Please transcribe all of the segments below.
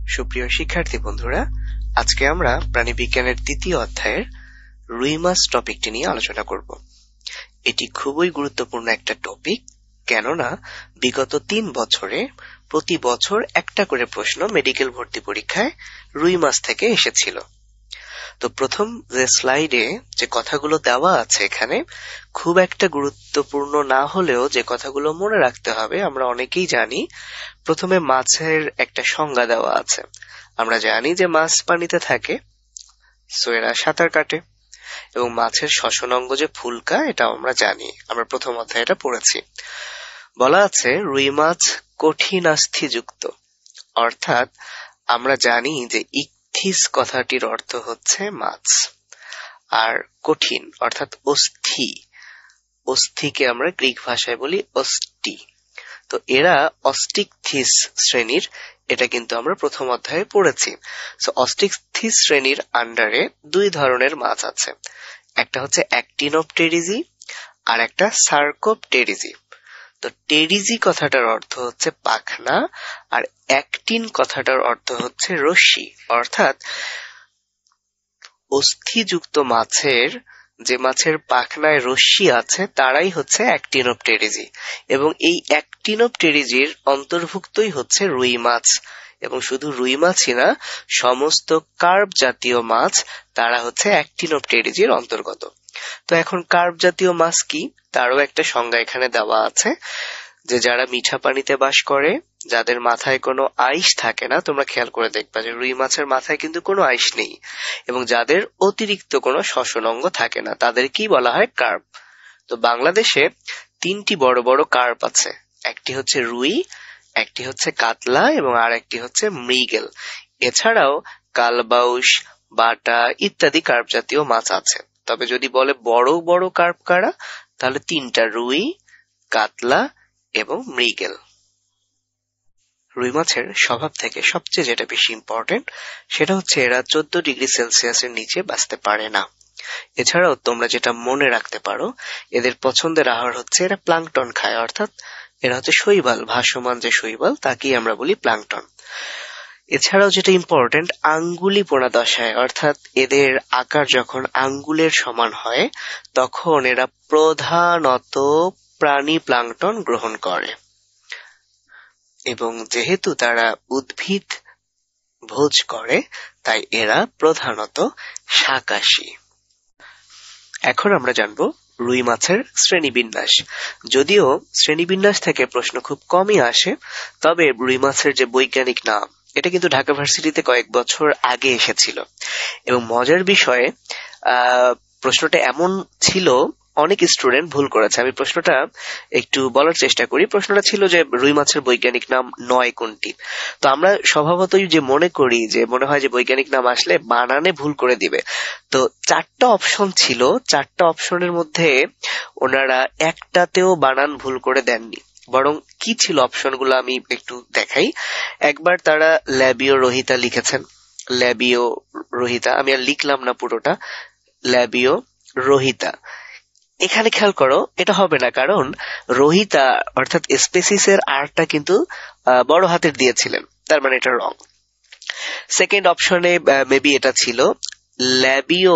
সুপ্রিয় শিক্ষার্থী বন্ধুরা, আজকে আমরা প্রাণীবিজ্ঞানের তৃতীয় অধ্যায়ের রুই মাছ টপিকটি নিয়ে আলোচনা করব। এটি খুবই গুরুত্বপূর্ণ একটা টপিক, কেননা বিগত 3 বছরে প্রতি বছর একটা করে প্রশ্ন মেডিকেল ভর্তি পরীক্ষায় রুই মাছ থেকে এসেছিল। তো প্রথম যে স্লাইডে যে কথাগুলো দেওয়া আছে এখানে খুব একটা গুরুত্বপূর্ণ না হলেও যে কথাগুলো মনে রাখতে হবে আমরা অনেকেই জানি। প্রথমে মাছের একটা সংজ্ঞা দেওয়া আছে। আমরা জানি যে মাছ পানিতে থাকে, সো এরা সাঁতার কাটে, এবং মাছের শ্বসন অঙ্গ যে ফুলকা এটা আমরা জানি, আমরা প্রথম অধ্যায়ে এটা পড়েছি। বলা আছে রুই মাছ কঠিন আস্থিযুক্ত, অর্থাৎ আমরা জানি যে ইকথিস কথাটির অর্থ হচ্ছে মাছ, আর কঠিন অর্থাৎ অস্থি, অস্থিকে আমরা গ্রিক ভাষায় বলি অস্টি। তো এরা অস্টিকথিস শ্রেণীর, এটা কিন্তু আমরা প্রথম অধ্যায়ে পড়েছি। সো অস্টিকথিস শ্রেণীর আন্ডারে 2 ধরনের মাছ আছে, একটা হচ্ছে অ্যাক্টিনোপটেরিজি আর একটা সার্কোপটেরিজি। তো টেরিজি কথাটার অর্থ হচ্ছে পাখনা, আর অ্যাক্টিন কথাটার অর্থ হচ্ছে রশ্মি, অর্থাৎ অস্থিযুক্ত মাছের যে মাছের পাখনায় রশ্মি আছে তারাই হচ্ছে অ্যাক্টিনোপটেরিজি, এবং এই অ্যাক্টিনোপটেরিজির অন্তর্ভুক্তই হচ্ছে রুই মাছ। এবং শুধু রুই মাছই না, সমস্ত কার্প জাতীয় মাছ তারা হচ্ছে অ্যাক্টিনোপটেরিজির অন্তর্গত। তো এখন কার্প জাতীয় মাছ কি তারও একটা সংজ্ঞা এখানে দেওয়া আছে, যে যারা মিঠা পানিতে বাস করে, যাদের মাথায় কোনো আইস থাকে না, তোমরা খেয়াল করে দেখবা যে রুই মাছের মাথায় কিন্তু কোনো আইস নেই, এবং যাদের অতিরিক্ত কোনো শ্বসন অঙ্গ থাকে না, তাদের কি বলা হয়? কার্প। তো বাংলাদেশে 3টি বড় বড় কার্প আছে, একটি হচ্ছে রুই, একটি হচ্ছে কাতলা, এবং আর একটি হচ্ছে মৃগেল। এছাড়াও কালবাউস, বাটা ইত্যাদি কার্প জাতীয় মাছ আছে। তবে যদি বলে বড় বড় কার্প কারা, তাহলে 3টা, রুই, কাতলা এবং মৃগেল। রুই মাছের স্বভাব থেকে সবচেয়ে যেটা বেশি ইম্পর্টেন্ট সেটা হচ্ছে এরা 14 ডিগ্রি সেলসিয়াসের নিচে বাঁচতে পারে না। এছাড়াও তোমরা যেটা মনে রাখতে পারো, এদের পছন্দের আহার হচ্ছে এরা প্লাঙ্কটন খায়, অর্থাৎ এরা হচ্ছে শৈবাল, ভাসমান যে শৈবাল তাকেই আমরা বলি প্লাঙ্কটন। এছাড়াও যেটা ইম্পর্টেন্ট, আঙ্গুলিপোনা দশায়, অর্থাৎ এদের আকার যখন আঙ্গুলের সমান হয় তখন এরা প্রধানত প্রাণী প্লাঙ্কটন গ্রহণ করে, এবং যেহেতু তারা উদ্ভিদ ভোজ করে তাই এরা প্রধানত শাকাশী। এখন আমরা জানবো রুই মাছের শ্রেণীবিন্যাস। যদিও শ্রেণীবিন্যাস থেকে প্রশ্ন খুব কমই আসে, তবে রুই মাছের যে বৈজ্ঞানিক নাম এটা কিন্তু ঢাকা ভার্সিটিতে কয়েক বছর আগে এসেছিল, এবং মজার বিষয়ে প্রশ্নটা এমন ছিল অনেক স্টুডেন্ট ভুল করেছে। আমি প্রশ্নটা একটু বলার চেষ্টা করি। প্রশ্নটা ছিল যে রুই মাছের বৈজ্ঞানিক নাম 9 কোনটি। তো আমরা স্বভাবতই যে মনে হয় যে বৈজ্ঞানিক নাম আসলে বানানে ভুল করে দিবে। তো 4টা অপশন ছিল, 4টা অপশনের মধ্যে ওনারা একটাতেও বানান ভুল করে দেননি। বরং কি ছিল অপশনগুলো আমি একটু দেখাই। একবার তারা ল্যাবিও রোহিতা লিখেছেন, ল্যাবিও রোহিতা, আমি আর লিখলাম না পুরোটা, ল্যাবিও রোহিতা। এখানে খেয়াল করো, এটা হবে না, কারণ রোহিতা অর্থাৎ স্পেসিসের আরটা কিন্তু বড় হাতের দিয়েছিলেন, তার মানে এটা রং। সেকেন্ড অপশনে মেবি এটা ছিল, ল্যাবিও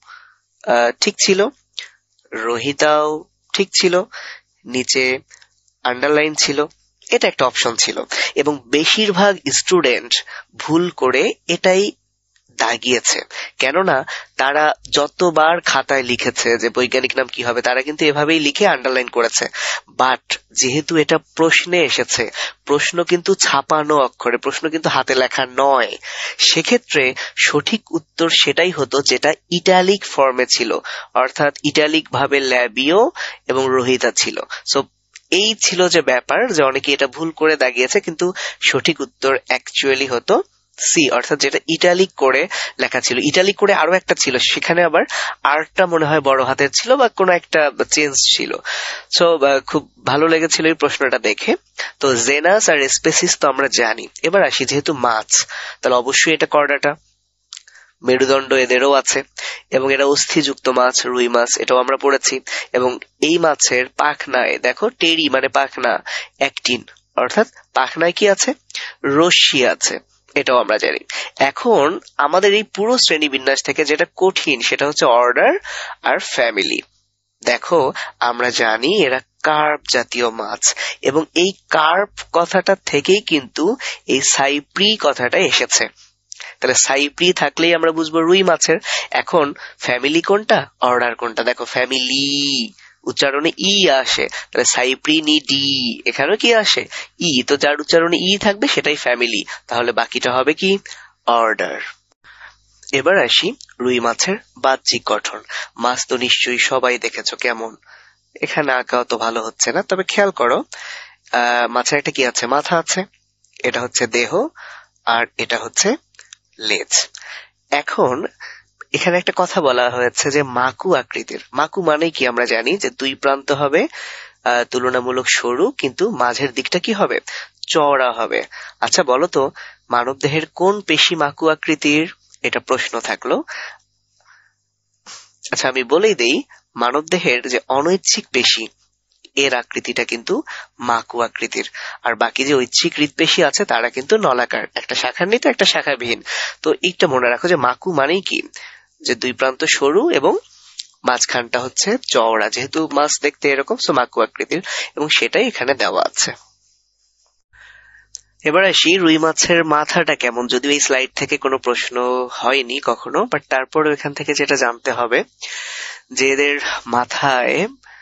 ঠিক ছিল, রোহিতাও ঠিক ছিল, নিচে আন্ডারলাইন ছিল, এটা একটা অপশন ছিল, এবং বেশিরভাগ স্টুডেন্ট ভুল করে এটাই দাগিয়েছে। কেননা তারা যতবার খাতায় লিখেছে যে বৈজ্ঞানিক নাম কি হবে, তারা কিন্তু এভাবেই লিখে আন্ডারলাইন করেছে। বাট যেহেতু এটা প্রশ্নে এসেছে, প্রশ্ন কিন্তু ছাপানো অক্ষরে, প্রশ্ন কিন্তু হাতে লেখা নয়, সেক্ষেত্রে সঠিক উত্তর সেটাই হতো যেটা ইটালিক ফর্মে ছিল, অর্থাৎ ইটালিক ভাবে ল্যাবিও এবং রোহিতা ছিল। সো এই ছিল যে ব্যাপার, যে অনেকে এটা ভুল করে দাগিয়েছে, কিন্তু সঠিক উত্তর অ্যাকচুয়ালি হতো সি, অর্থাৎ যেটা ইটালিক করে লেখা ছিল। ইটালিক করে আরো একটা ছিল, সেখানে আবার আরটা মনে হয় বড় হাতের ছিল বা কোনো একটা চেঞ্জ ছিল। সো খুব ভালো লেগেছিল এই প্রশ্নটা দেখে। তো জেনাস আর স্পেসিস তো আমরা জানি। এবার আসি, যেহেতু মাছ, তাহলে অবশ্যই এটা করডাটা, মেরুদণ্ড এদেরও আছে, এবং এরা অস্থিযুক্ত মাছ, রুই মাছ, এটাও আমরা পড়েছি। এবং এই মাছের পাখনায় দেখো, টেরি মানে পাখনা, অ্যাক্টিন অর্থাৎ পাখনায় কি আছে? রশ্মি আছে। এটাও আমরা জানি। এখন আমাদের এই পুরো শ্রেণীবিন্যাস থেকে যেটা কঠিন সেটা হচ্ছে অর্ডার আর ফ্যামিলি। দেখো আমরা জানি এরা কার্প জাতীয় মাছ, এবং এই কার্প কথাটা থেকেই কিন্তু এই সাইপ্রি কথাটা এসেছে। তাহলে সাইপ্রি থাকলেই আমরা বুঝবো রুই মাছের। এখন ফ্যামিলি কোনটা, অর্ডার কোনটা? দেখো ফ্যামিলি উচ্চারণে ই আসে, তাহলে সাইপ্রিনি ডি, এখানেও কি আসে ই, তো যার উচ্চারণে ই থাকবে সেটাই ফ্যামিলি, তাহলে বাকিটা হবে কি অর্ডার। এবার আসি রুই মাছের বাহ্যিক গঠন। মাছ তো নিশ্চয়ই সবাই দেখেছো কেমন, এখানে আঁকা তো ভালো হচ্ছে না, তবে খেয়াল করো মাছের একটা কি আছে, মাথা আছে, এটা হচ্ছে দেহ, আর এটা হচ্ছে লেজ। এখন এখানে একটা কথা বলা হয়েছে যে মাকু আকৃতির। মাকু মানে কি আমরা জানি যে দুই প্রান্ত হবে তুলনামূলক সরু, কিন্তু মাঝের দিকটা কি হবে, চওড়া হবে। আচ্ছা বলো তো মানব দেহের কোন পেশি মাকু আকৃতির, এটা প্রশ্ন থাকলো। আচ্ছা আমি বলেই দেই, মানব দেহের যে অনৈচ্ছিক পেশি এর আকৃতিটা কিন্তু মাকু আকৃতির, আর বাকি যে ঐচ্ছিক হৃৎপেশি আছে তারা কিন্তু নলাকার, একটা শাখার নিত একটা শাখাবিহীন। তো এইটা মনে রাখো যে মাকু মানেই কি, যে দুই প্রান্ত সরু এবং মাঝখানটা হচ্ছে চওড়া, যেহেতু মাছ দেখতে এরকম, সো মাকু আকৃতির, এবং সেটাই এখানে দেওয়া আছে। এবার আসি রুই মাছের মাথাটা কেমন, যদিও এই স্লাইড থেকে কোনো প্রশ্ন হয়নি কখনো, বাট তারপরে এখান থেকে যেটা জানতে হবে যে এদের মাথায়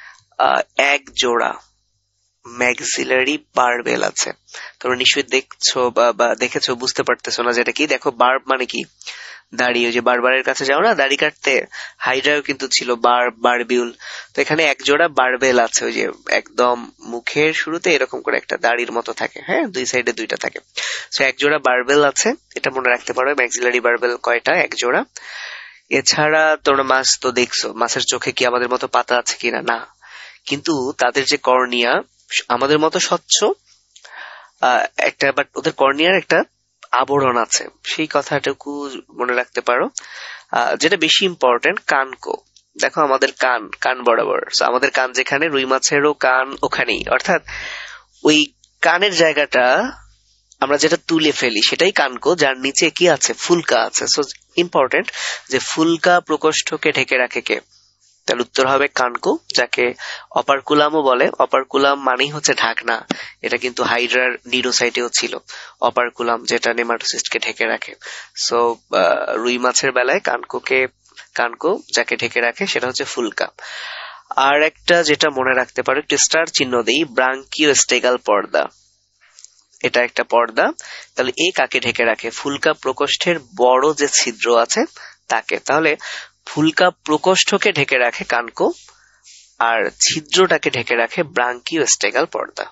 এক জোড়া ম্যাক্সিলারি বারবেল আছে। তোমরা নিশ্চয়ই দেখছো বা দেখেছো, বুঝতে পারতেছো না যেটা কি। দেখো বার্ব মানে কি, দাড়ি, ওই যে বারবারের কাছে যাও না দাড়ি কাটতে, হাইড্রাও কিন্তু ছিল বারবিউল। তো এখানে এক জোড়া বারবেল আছে, ওই যে একদম মুখের শুরুতে এরকম করে একটা দাড়ির মতো থাকে, হ্যাঁ দুই সাইডে দুইটা থাকে। তো এক জোড়া বারবেল আছে, এটা মনে রাখতে পারো। ম্যাক্সিলারি বারবেল কয়টা, এক জোড়া। এছাড়া তোমরা মাছ তো দেখছো, মাছের চোখে কি আমাদের মতো পাতা আছে কিনা, না, কিন্তু তাদের যে কর্নিয়া আমাদের মতো স্বচ্ছ একটা, বাট ওদের কর্নিয়ার একটা আবরণ আছে, সেই কথাটুকু মনে রাখতে পারো। যেটা বেশি ইম্পর্টেন্ট, কানকো। দেখো আমাদের কান কান বরাবর, আমাদের কান যেখানে রুই মাছেরও কান ওখানেই, অর্থাৎ ওই কানের জায়গাটা আমরা যেটা তুলে ফেলি সেটাই কানকো, যার নিচে কি আছে, ফুলকা আছে। সো ইম্পর্টেন্ট যে ফুলকা প্রকোষ্ঠকে ঢেকে রাখে কে, তাহলে উত্তর হবে কানকো, যাকে অপারকুলামও বলে। অপারকুলাম মানেই হচ্ছে ঢাকনা, এটা কিন্তু হাইড্রার নিডোসাইটেও ছিল অপারকুলাম, যেটা নেমাটোসিস্টকে ঢেকে রাখে। সো রুই মাছের বেলায় কানকো যাকে ঢেকে রাখে সেটা হচ্ছে ফুলকা। আর একটা যেটা মনে রাখতে পারো, একটু স্টার চিহ্ন দেই, ব্রাঙ্কিওস্টেগাল পর্দা, এটা একটা পর্দা। তাহলে এই কাকে ঢেকে রাখে, ফুলকা প্রকোষ্ঠের বড় যে ছিদ্র আছে তাকে। তাহলে ফুলকা প্রকোষ্ঠকে ঢেকে রাখে কানকো, আর ছিদ্রটাকে ঢেকে রাখে ব্রাঙ্কিওস্টেগাল পর্দা।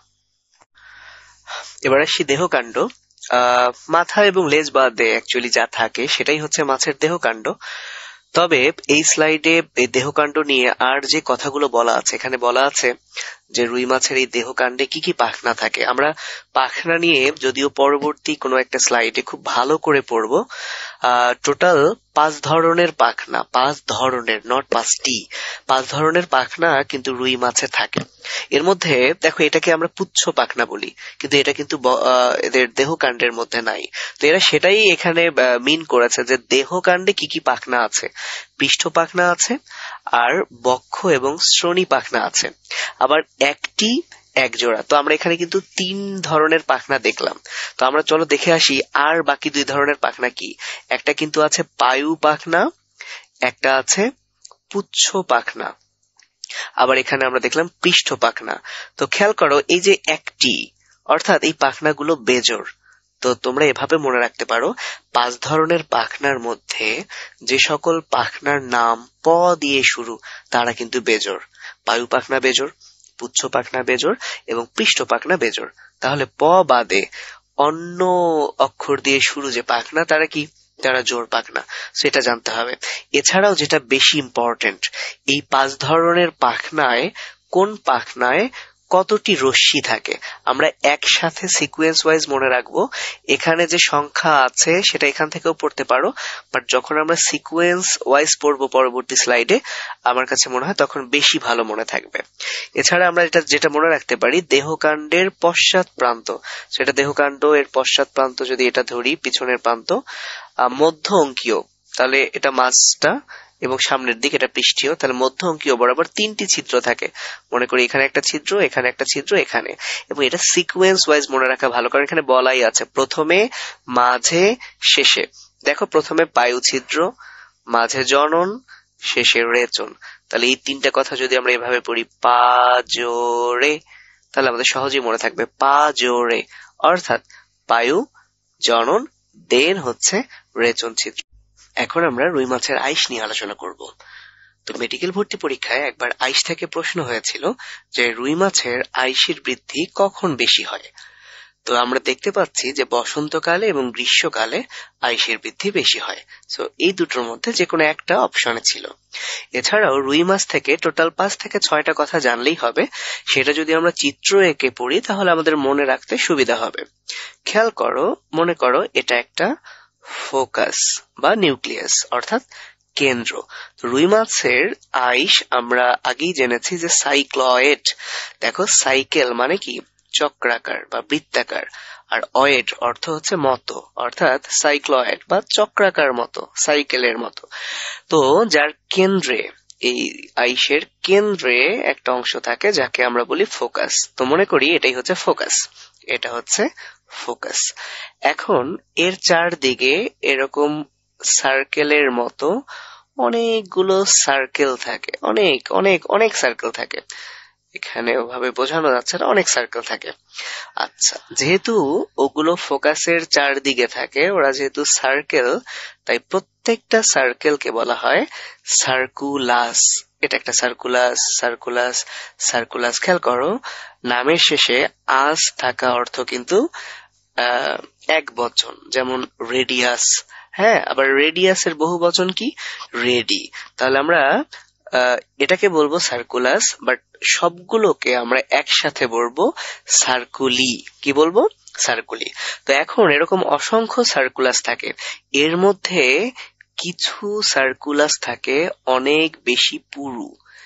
এবার আসি দেহকাণ্ড। মাথা এবং লেজ বাদে অ্যাকচুয়ালি যা থাকে সেটাই হচ্ছে মাছের দেহকাণ্ড। তবে এই স্লাইডে এই দেহকাণ্ড নিয়ে আর যে কথাগুলো বলা আছে, এখানে বলা আছে যে রুই মাছের এই দেহকাণ্ডে কি কি পাখনা থাকে। আমরা পাখনা নিয়ে যদিও পরবর্তী কোনো একটা স্লাইডে খুব ভালো করে পড়বো। টোটাল 5 ধরনের পাখনা, 5 ধরনের, নট 5টি, 5 ধরনের পাখনা কিন্তু রুই মাছে থাকে। এর মধ্যে দেখো এটাকে আমরা পুচ্ছ পাখনা বলি, কিন্তু এটা কিন্তু এদের দেহকাণ্ডের মধ্যে নাই। তো এরা সেটাই এখানে মিন করেছে যে দেহকাণ্ডে কি কি পাখনা আছে। পৃষ্ঠ পাখনা আছে, আর বক্ষ এবং শ্রোণী পাখনা আছে, আবার এক জোড়া। তো আমরা এখানে কিন্তু 3 ধরনের পাখনা দেখলাম। তো আমরা চলো দেখে আসি আর বাকি 2 ধরনের পাখনা কি। একটা কিন্তু আছে পায়ু পাখনা, একটা আছে পুচ্ছ পাখনা, আবার এখানে আমরা দেখলাম পৃষ্ঠ পাখনা। তো খেয়াল করো এই যে একটি, অর্থাৎ এই পাখনাগুলো বেজোড়। তো তোমরা এভাবে মনে রাখতে পারো 5 ধরনের পাখনার মধ্যে যে সকল পাখনার নাম প দিয়ে শুরু তারা কিন্তু বেজোড়। পায়ু পাখনা বেজোড়, পুচ্ছ পাখনা বেজোড় এবং পৃষ্ঠ পাখনা বেজোড়। তাহলে প বাদে অন্য অক্ষর দিয়ে শুরু যে পাখনা তারা কি, তারা জোড় পাখনা, সেটা জানতে হবে। এছাড়াও যেটা বেশি ইম্পর্টেন্ট, এই 5 ধরনের পাখনায় কোন পাখনায় কতটি রশ্মি থাকে। আমরা একসাথে সিকোয়েন্স ওয়াইজ মনে রাখবো। এখানে যে সংখ্যা আছে সেটা এখান থেকেও পড়তে পারো, বাট যখন আমরা সিকোয়েন্স ওয়াইজ পড়বো পরবর্তী স্লাইডে, আমার কাছে মনে হয় তখন বেশি ভালো মনে থাকবে। এছাড়া আমরা যেটা মনে রাখতে পারি, দেহকাণ্ডের পশ্চাৎ প্রান্ত, সেটা দেহকাণ্ড এর পশ্চাৎ প্রান্ত যদি এটা ধরি, পিছনের প্রান্ত মধ্য অঙ্কীয়, তাহলে এটা মাঝটা, এবং সামনের দিকে এটা পৃষ্ঠীয়, তাহলে মধ্য অঙ্কীয় বরাবর 3টি ছিদ্র থাকে। মনে করি এখানে একটা ছিদ্র, এখানে একটা ছিদ্র, এখানে। এবং এটা সিকোয়েন্স ওয়াইজ মনে রাখা ভালো, কারণ এখানে বলাই আছে প্রথমে, মাঝে, শেষে। দেখো, প্রথমে পায়ু ছিদ্র, মাঝে জনন, শেষে রেচন। তাহলে এই 3টা কথা যদি আমরা এভাবে পড়ি, পা জোরে, তাহলে আমাদের সহজেই মনে থাকবে পা জোরে, অর্থাৎ পায়ু, জনন, দেন হচ্ছে রেচন ছিদ্র। এখন আমরা রুই মাছের আইস নিয়ে আলোচনা করব। তো মেডিকেল ভর্তি পরীক্ষায় একবার আইস থেকে প্রশ্ন হয়েছিল যে রুই মাছের আইসের বৃদ্ধি কখন বেশি হয়। তো আমরা দেখতে পাচ্ছি যে বসন্তকালে এবং গ্রীষ্মকালে আইসের বৃদ্ধি বেশি হয়। সো এই দুটোর মধ্যে যে কোনো একটা অপশনে ছিল। এছাড়াও রুই মাছ থেকে টোটাল 5 থেকে 6টা কথা জানলেই হবে। সেটা যদি আমরা চিত্র এঁকে পড়ি তাহলে আমাদের মনে রাখতে সুবিধা হবে। খেয়াল করো, মনে করো এটা একটা ফোকাস বা নিউক্লিয়াস, অর্থাৎ কেন্দ্র। রুই মাছের আইস আমরা আগেই জেনেছি যে সাইক্লয়েড। দেখো, সাইকেল মানে কি, চক্রাকার বা বৃত্তাকার, আর অয়েড অর্থ হচ্ছে মতো, অর্থাৎ সাইক্লয়েড বা চক্রাকার মতো, সাইকেলের মতো। তো যার কেন্দ্রে, এই আইসের কেন্দ্রে একটা অংশ থাকে যাকে আমরা বলি ফোকাস। তো মনে করি এটাই হচ্ছে ফোকাস, এটা হচ্ছে ফোকাস। এখন এর চারদিকে এরকম সার্কেলের মতো অনেকগুলো সার্কেল থাকে, অনেক অনেক অনেক সার্কেল থাকে। এখানে ওভাবে বোঝানো যাচ্ছে না, অনেক সার্কেল থাকে। আচ্ছা, যেহেতু ওগুলো ফোকাসের চারদিকে থাকে, ওরা যেহেতু সার্কেল, তাই প্রত্যেকটা সার্কেলকে বলা হয় সার্কুলাস। এটা একটা সার্কুলাস, সার্কুলাস, সার্কুলাস। খেয়াল করো, নামের শেষে আস থাকা অর্থ কিন্তু এক বচন, যেমন রেডিয়াস। হ্যাঁ, আবার রেডিয়াসের বহু বচন কি, রেডি। তাহলে আমরা এটাকে বলবো সার্কুলাস, বাট সবগুলোকে আমরা একসাথে বলবো সার্কুলি। কি বলবো, সার্কুলি। তো এখন এরকম অসংখ্য সার্কুলাস থাকে, এর মধ্যে কিছু সার্কুলাস থাকে অনেক বেশি পুরু।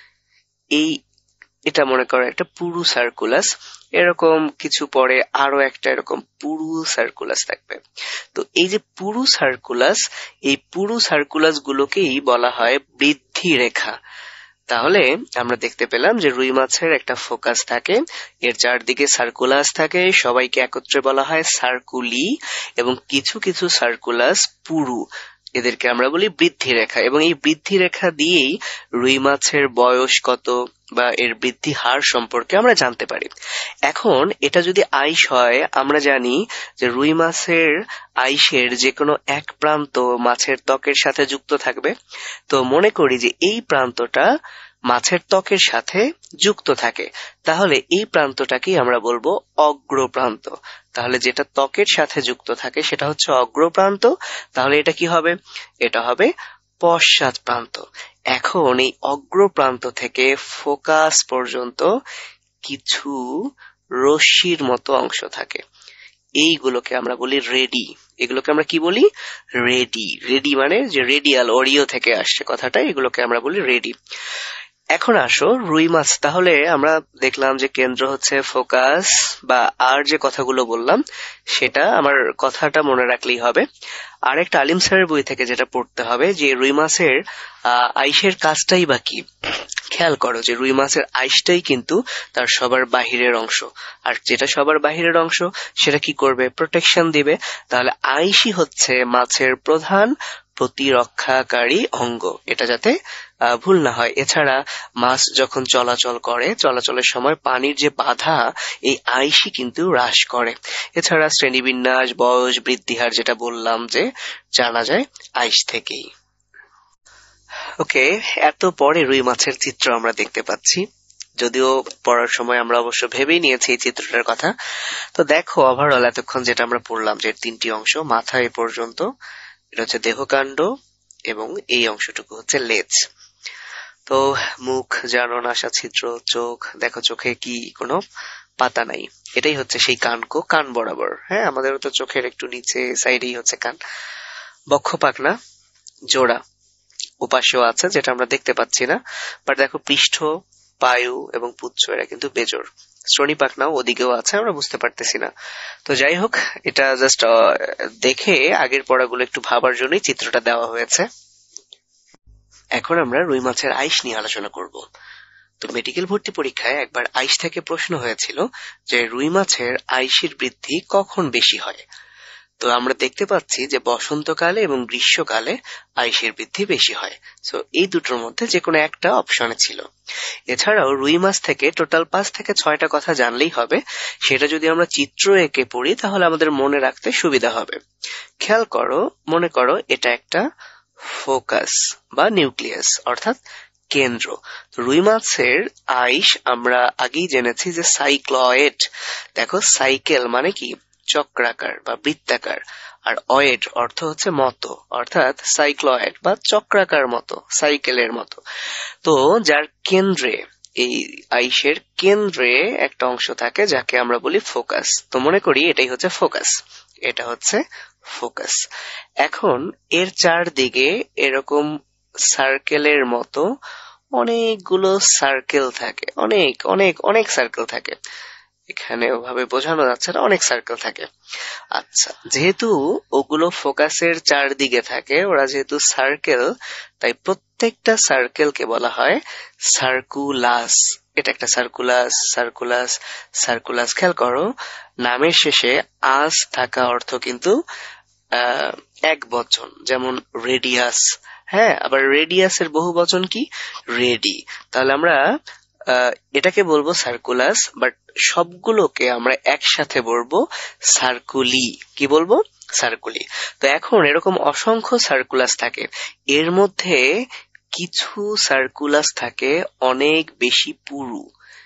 এটা মনে করো একটা পুরু সার্কুলাস, এরকম কিছু পরে আরো একটা এরকম পুরু সার্কুলাস থাকবে। তো এই যে পুরু সার্কুলাস, এই পুরু সার্কুলাস গুলোকেই বলা হয় বৃদ্ধি রেখা। তাহলে আমরা দেখতে পেলাম যে রুই মাছের একটা ফোকাস থাকে, এর চারদিকে সার্কুলাস থাকে, সবাইকে একত্রে বলা হয় সার্কুলি, এবং কিছু কিছু সার্কুলাস পুরু, এদেরকে আমরা বলি বৃদ্ধি রেখা। এবং এই বৃদ্ধি রেখা দিয়েই রুই মাছের বয়স কত বা এর বৃদ্ধি হার সম্পর্কে আমরা জানতে পারি। এখন এটা যদি আইস হয়, আমরা জানি যে রুই মাছের আইসের যে কোনো এক প্রান্ত মাছের ত্বকের সাথে যুক্ত থাকবে। তো মনে করি যে এই প্রান্তটা মাছের ত্বকের সাথে যুক্ত থাকে, তাহলে এই প্রান্তটাকেই আমরা বলবো অগ্রপ্রান্ত। তাহলে যেটা ত্বকের সাথে যুক্ত থাকে সেটা হচ্ছে অগ্রপ্রান্ত, তাহলে এটা কি হবে, এটা হবে পশ্চাৎ প্রান্ত। এখন এই অগ্রপ্রান্ত থেকে ফোকাস পর্যন্ত কিছু রশ্মির মতো অংশ থাকে, এইগুলোকে আমরা বলি রেডি। এগুলোকে আমরা কি বলি, রেডি। রেডি মানে যে রেডিয়াল, অরিও থেকে আসছে কথাটা, এগুলোকে আমরা বলি রেডি। এখন আসো রুই মাছ, তাহলে আমরা দেখলাম যে কেন্দ্র হচ্ছে ফোকাস, বা আর যে কথাগুলো বললাম সেটা আমার কথাটা মনে রাখলেই হবে। আর একটা আলিম স্যারের বই থেকে যেটা পড়তে হবে যে রুই মাছের আইসের কাজটাই বা কি। খেয়াল করো যে রুই মাছের আইসটাই কিন্তু তার সবার বাহিরের অংশ, আর যেটা সবার বাহিরের অংশ সেটা কি করবে, প্রোটেকশন দিবে। তাহলে আইসই হচ্ছে মাছের প্রধান প্রতিরক্ষাকারী অঙ্গ, এটা যাতে ভুল না হয়। এছাড়া মাছ যখন চলাচল করে, চলাচলের সময় পানির যে বাধা, এই আইসই কিন্তু হ্রাস করে। এছাড়া শ্রেণীবিন্যাস, বয়স, বৃদ্ধিহার যেটা বললাম যে জানা যায় আইস থেকেই। ওকে, এত পরে রুই মাছের চিত্র আমরা দেখতে পাচ্ছি, যদিও পড়ার সময় আমরা অবশ্য ভেবেই নিয়েছি এই চিত্রটার কথা। তো দেখো, ওভারঅল এতক্ষণ যেটা আমরা পড়লাম যে 3টি অংশ, মাথা এ পর্যন্ত, এটা হচ্ছে দেহকাণ্ড, এবং এই অংশটুকু হচ্ছে লেজ। তো মুখ, জানো, নাসা ছিদ্র, চোখ, দেখো চোখে কি কোনো পাতা নাই, এটাই হচ্ছে সেই কানকো, কান বরাবর। হ্যাঁ, আমাদেরও তো চোখের একটু নিচে সাইডেই হচ্ছে কান। বক্ষ পাখনা জোড়া, উপাস্য আছে যেটা আমরা দেখতে পাচ্ছি না, বাট দেখো পৃষ্ঠ, পায়ু এবং পুচ্ছ এরা কিন্তু বেজোড়। শ্রোণী পাখনাও ওদিকেও আছে, আমরা বুঝতে পারতেছি না। তো যাই হোক, এটা জাস্ট দেখে আগের পড়াগুলো একটু ভাবার জন্যই চিত্রটা দেওয়া হয়েছে। এখন আমরা রুই মাছের আইস নিয়ে আলোচনা করব। তো মেডিকেল ভর্তি পরীক্ষায় একবার আইস থেকে প্রশ্ন হয়েছিল যে রুই মাছের আইসের বৃদ্ধি কখন বেশি হয়। তো আমরা দেখতে পাচ্ছি যে বসন্তকালে এবং গ্রীষ্মকালে আইসের বৃদ্ধি বেশি হয়। সো এই দুটোর মধ্যে যে কোনো একটা অপশনে ছিল। এছাড়াও রুই মাছ থেকে টোটাল 5 থেকে 6টা কথা জানলেই হবে, সেটা যদি আমরা চিত্র এঁকে পড়ি তাহলে আমাদের মনে রাখতে সুবিধা হবে। খেয়াল করো, মনে করো এটা একটা ফোকাস বা নিউক্লিয়াস, অর্থাৎ কেন্দ্র। রুই মাছের আইস আমরা আগেই জেনেছি যে সাইক্লয়েড। দেখো, সাইকেল মানে কি, চক্রাকার বা বৃত্তাকার, আর অয়েড অর্থ হচ্ছে মতো, অর্থাৎ সাইক্লয়েড বা চক্রাকার মতো, সাইকেলের মতো। তো যার কেন্দ্রে, এই আইসের কেন্দ্রে একটা অংশ থাকে যাকে আমরা বলি ফোকাস। তো মনে করি এটাই হচ্ছে ফোকাস, এটা হচ্ছে ফোকাস। এখন এর চারদিকে এরকম সার্কেলের মতো অনেকগুলো সার্কেল থাকে, অনেক অনেক অনেক সার্কেল থাকে। এখানে ওভাবে বোঝানো যাচ্ছে না, অনেক সার্কেল থাকে। আচ্ছা, যেহেতু ওগুলো ফোকাসের চারদিকে থাকে, ওরা যেহেতু সার্কেল, তাই প্রত্যেকটা সার্কেলকে বলা হয় সার্কুলাস। এটা একটা সার্কুলাস, সার্কুলাস, সার্কুলাস। খেয়াল করো, নামের শেষে আস থাকা অর্থ কিন্তু এক বচন, যেমন রেডিয়াস। হ্যাঁ, আবার রেডিয়াসের বহু বচন কি, রেডি। তাহলে আমরা এটাকে বলবো সার্কুলাস, বাট সবগুলোকে আমরা একসাথে বলবো সার্কুলি। কি বলবো, সার্কুলি। তো এখন এরকম অসংখ্য সার্কুলাস থাকে, এর মধ্যে কিছু সার্কুলাস থাকে অনেক বেশি পুরু।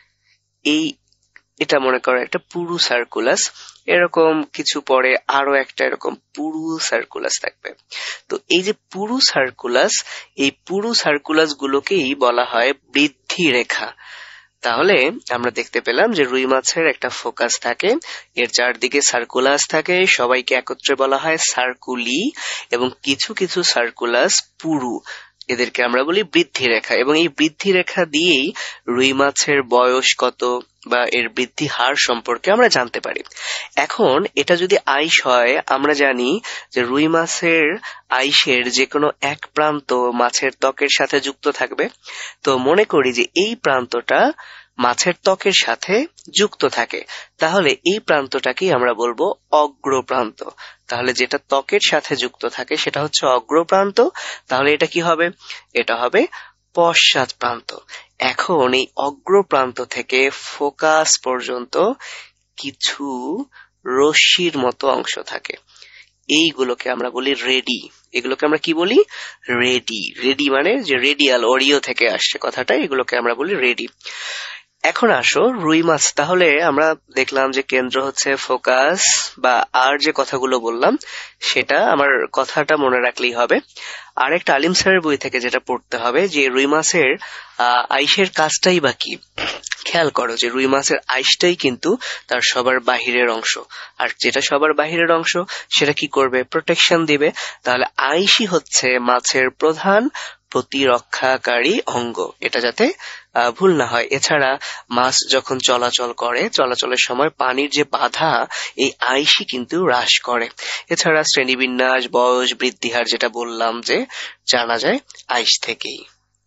এটা মনে করো একটা পুরু সার্কুলাস, এরকম কিছু পরে আরো একটা এরকম পুরু সার্কুলাস থাকবে। তো এই যে পুরু সার্কুলাস, এই পুরু সার্কুলাস গুলোকেই বলা হয় বৃদ্ধি রেখা। তাহলে আমরা দেখতে পেলাম যে রুই মাছের একটা ফোকাস থাকে, এর চারদিকে সার্কুলাস থাকে, সবাইকে একত্রে বলা হয় সার্কুলি, এবং কিছু কিছু সার্কুলাস পুরু, এদেরকে আমরা বলি বৃদ্ধি রেখা। এবং এই বৃদ্ধি রেখা দিয়েই রুই মাছের বয়স কত বা এর বৃদ্ধি হার সম্পর্কে আমরা জানতে পারি। এখন এটা যদি আইস হয়, আমরা জানি যে রুই মাছের আইসের যে কোনো এক প্রান্ত মাছের ত্বকের সাথে যুক্ত থাকবে। তো মনে করি যে এই প্রান্তটা মাছের ত্বকের সাথে যুক্ত থাকে, তাহলে এই প্রান্তটাকেই আমরা বলবো অগ্রপ্রান্ত। তাহলে যেটা ত্বকের সাথে যুক্ত থাকে সেটা হচ্ছে অগ্রপ্রান্ত, তাহলে এটা কি হবে, এটা হবে পশ্চাৎ প্রান্ত। এখন এই অগ্রপ্রান্ত থেকে ফোকাস পর্যন্ত কিছু রশ্মির মতো অংশ থাকে, এইগুলোকে আমরা বলি রেডি। এগুলোকে আমরা কি বলি, রেডি। রেডি মানে যে রেডিয়াল, অরিও থেকে আসছে কথাটা, এগুলোকে আমরা বলি রেডি। এখন আসো রুই মাছ, তাহলে আমরা দেখলাম যে কেন্দ্র হচ্ছে ফোকাস, বা আর যে কথাগুলো বললাম সেটা আমার কথাটা মনে রাখলেই হবে। আর একটা আলিম স্যারের বই থেকে যেটা পড়তে হবে যে রুই মাছের আইসের কাজটাই বা কি। খেয়াল করো যে রুই মাছের আইসটাই কিন্তু তার সবার বাহিরের অংশ, আর যেটা সবার বাহিরের অংশ সেটা কি করবে, প্রোটেকশন দিবে। তাহলে আইসই হচ্ছে মাছের প্রধান প্রতিরক্ষাকারী অঙ্গ, এটা যাতে ভুল না হয়। এছাড়া মাছ যখন চলাচল করে, চলাচলের সময় পানির যে বাধা, এই আইসই কিন্তু হ্রাস করে। এছাড়া শ্রেণীবিন্যাস, বয়স, বৃদ্ধিহার যেটা বললাম যে জানা যায় আইস থেকেই।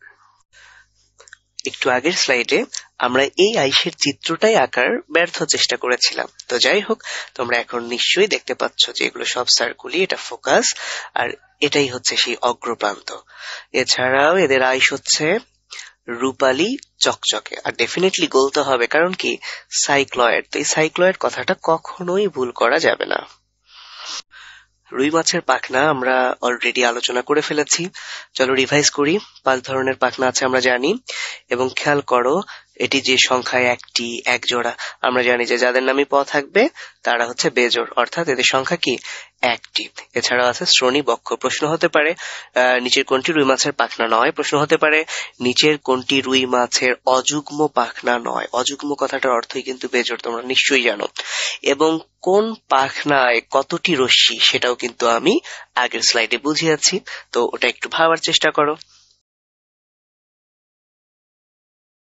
একটু আগের স্লাইডে আমরা এই আইসের চিত্রটাই আঁকার ব্যর্থ চেষ্টা করেছিলাম। তো যাই হোক, তোমরা এখন নিশ্চয়ই দেখতে পাচ্ছ যে এগুলো সব সার্কুলি, এটা ফোকাস, আর এটাই হচ্ছে সেই অগ্রপ্রান্ত। এছাড়াও এদের আইস হচ্ছে রূপালী, চকচকে, আর ডেফিনেটলি গলতে হবে, কারণ কি, সাইক্লয়েড। তো এই সাইক্লয়েড কথাটা কখনোই ভুল করা যাবে না। রুই মাছের পাখনা আমরা অলরেডি আলোচনা করে ফেলেছি, চলো রিভাইজ করি। 5 ধরনের পাখনা আছে আমরা জানি, এবং খেয়াল করো এটি যে সংখ্যায় একটি, এক জোড়া, আমরা জানি যে যাদের নামে প থাকবে তারা হচ্ছে বেজোড়, অর্থাৎ এদের সংখ্যা কি, একটি। এছাড়াও আছে শ্রোণী বক্ষ। প্রশ্ন হতে পারে নিচের কোনটি রুই মাছের পাখনা নয়। প্রশ্ন হতে পারে নিচের কোনটি রুই মাছের অযুগ্ম পাখনা নয়। অযুগ্ম কথাটার অর্থই কিন্তু বেজোড়, তোমরা নিশ্চয়ই জানো। এবং কোন পাখনায় কতটি রশ্মি সেটাও কিন্তু আমি আগের স্লাইডে বুঝিয়েছি, তো ওটা একটু ভাবার চেষ্টা করো।